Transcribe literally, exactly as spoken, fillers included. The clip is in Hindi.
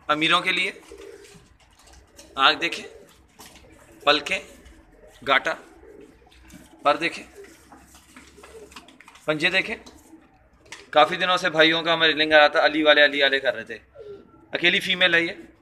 अमीरों के लिए। आँख देखें, पलकें, गाटा, पर देखें, पंजे देखें। काफ़ी दिनों से भाइयों का हमें रिंग आ रहा था, अली वाले अली वाले कर रहे थे। अकेली फीमेल है ये।